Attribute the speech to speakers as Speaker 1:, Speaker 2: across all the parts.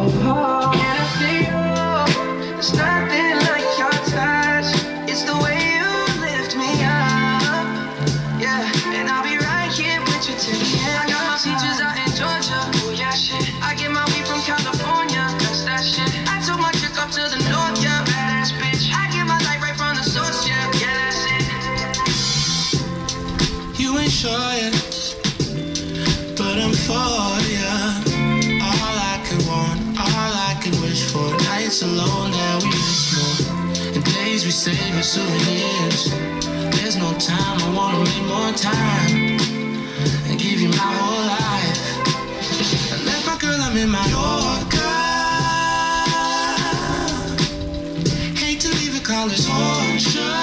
Speaker 1: Oh, can I see you? There's nothing like your touch. It's the way you lift me up. Yeah, and I'll be right here with you till the end. I got my peaches out in Georgia. Oh yeah, shit. I get my weed from California. That's that shit. I took my chick up to the north, yeah, badass bitch. I get my light right from the source, yeah, yeah, that's it.
Speaker 2: You ain't sure yet, but I'm for ya. All I could want, all I could wish for. Nights alone that we miss more, and days we save as souvenirs. There's no time, I wanna make more time and give you my whole life. I left my girl, I'm in my Yorker. Hate to leave it, call it torture.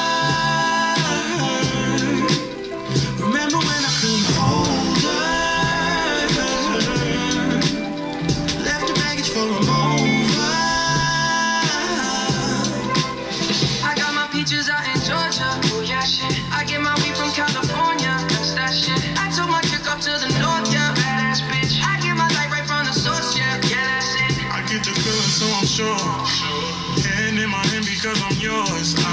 Speaker 2: Remember when I couldn't hold her? Left the baggage for a mover.
Speaker 1: I got my peaches out in Georgia. Oh yeah, shit. I get my weed from California. That's that shit. I took my chick up to the north, yeah, badass bitch. I get my light right from the source, yeah, yeah, that's it.
Speaker 2: I get the feeling, so I'm sure. Hand in my hand because I'm yours.